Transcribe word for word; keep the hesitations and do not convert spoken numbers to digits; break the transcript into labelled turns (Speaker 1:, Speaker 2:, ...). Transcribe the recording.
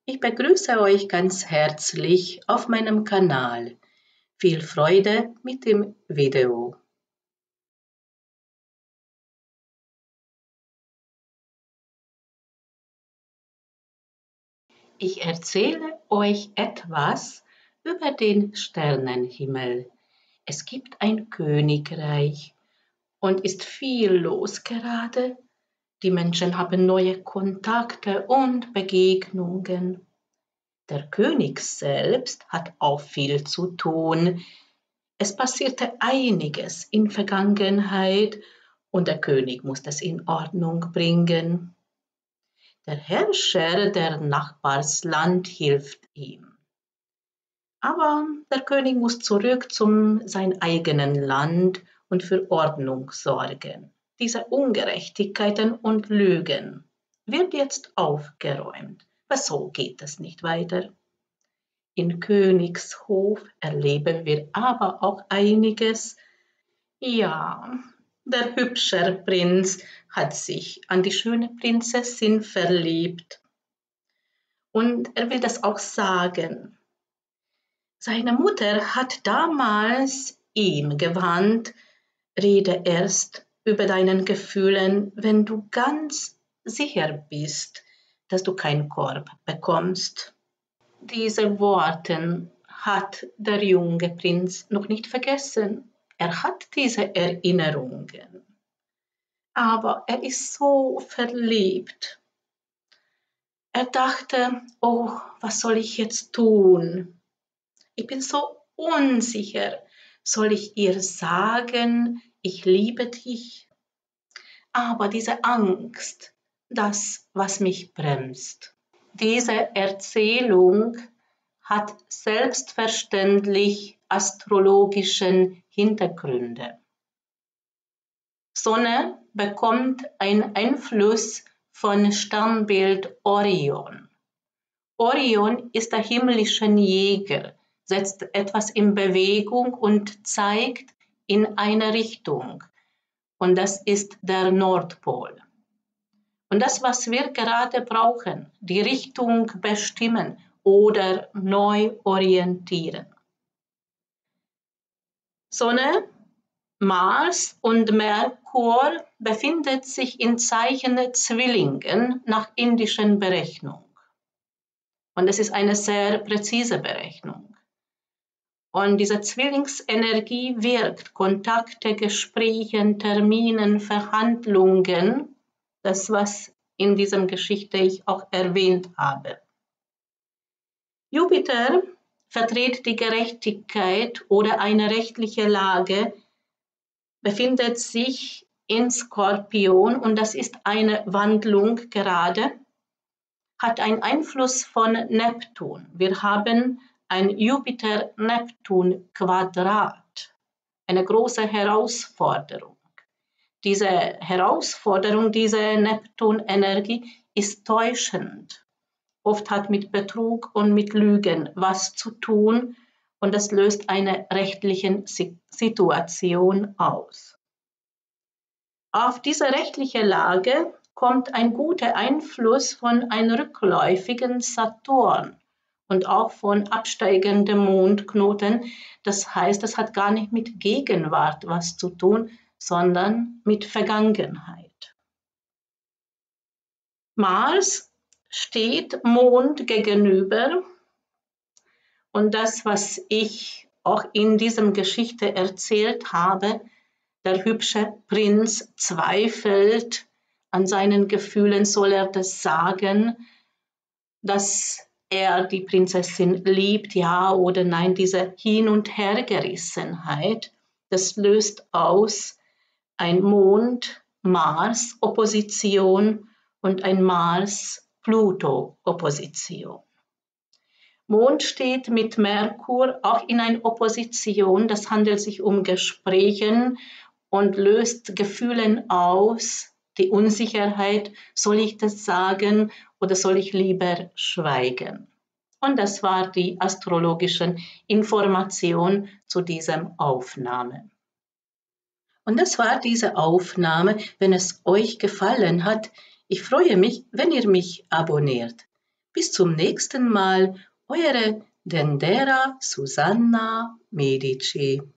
Speaker 1: Ich begrüße euch ganz herzlich auf meinem Kanal. Viel Freude mit dem Video. Ich erzähle euch etwas über den Sternenhimmel. Es gibt ein Königreich und ist viel los gerade. Die Menschen haben neue Kontakte und Begegnungen. Der König selbst hat auch viel zu tun. Es passierte einiges in Vergangenheit und der König musste es in Ordnung bringen. Der Herrscher der Nachbarsland hilft ihm. Aber der König muss zurück zu seinem eigenen Land und für Ordnung sorgen. Diese Ungerechtigkeiten und Lügen wird jetzt aufgeräumt. Aber so geht es nicht weiter. In Königshof erleben wir aber auch einiges. Ja, der hübsche Prinz hat sich an die schöne Prinzessin verliebt. Und er will das auch sagen. Seine Mutter hat damals ihm gewarnt, rede erst über deinen Gefühlen, wenn du ganz sicher bist, dass du keinen Korb bekommst. Diese Worte hat der junge Prinz noch nicht vergessen. Er hat diese Erinnerungen. Aber er ist so verliebt. Er dachte, oh, was soll ich jetzt tun? Ich bin so unsicher. Soll ich ihr sagen, ich liebe dich? Aber diese Angst, das, was mich bremst. Diese Erzählung hat selbstverständlich astrologischen Hintergründe. Sonne bekommt einen Einfluss von Sternbild Orion. Orion ist der himmlische Jäger, setzt etwas in Bewegung und zeigt in eine Richtung. Und das ist der Nordpol. Und das, was wir gerade brauchen, die Richtung bestimmen oder neu orientieren. Sonne, Mars und Merkur befinden sich in Zeichen Zwillingen nach indischen Berechnung. Und es ist eine sehr präzise Berechnung. Und diese Zwillingsenergie wirkt Kontakte, Gespräche, Terminen, Verhandlungen, das, was in dieser Geschichte ich auch erwähnt habe. Jupiter vertritt die Gerechtigkeit oder eine rechtliche Lage, befindet sich in Skorpion und das ist eine Wandlung gerade, hat einen Einfluss von Neptun. Wir haben ein Jupiter-Neptun-Quadrat, eine große Herausforderung. Diese Herausforderung, diese Neptun-Energie ist täuschend. Oft hat mit Betrug und mit Lügen was zu tun und das löst eine rechtliche Situation aus. Auf diese rechtliche Lage kommt ein guter Einfluss von einem rückläufigen Saturn und auch von absteigendem Mondknoten. Das heißt, das hat gar nicht mit Gegenwart was zu tun, sondern mit Vergangenheit. Mars steht Mond gegenüber und das, was ich auch in dieser Geschichte erzählt habe, der hübsche Prinz zweifelt an seinen Gefühlen, soll er das sagen, dass er die Prinzessin liebt, ja oder nein, diese Hin- und Hergerissenheit, das löst aus ein Mond-Mars-Opposition und ein Mars-Pluto-Opposition. Mond steht mit Merkur auch in einer Opposition, das handelt sich um Gespräche und löst Gefühle aus, die Unsicherheit, soll ich das sagen oder soll ich lieber schweigen? Und das war die astrologische Information zu dieser Aufnahme. Und das war diese Aufnahme. Wenn es euch gefallen hat, ich freue mich, wenn ihr mich abonniert. Bis zum nächsten Mal, eure Dendera Susanna Medici.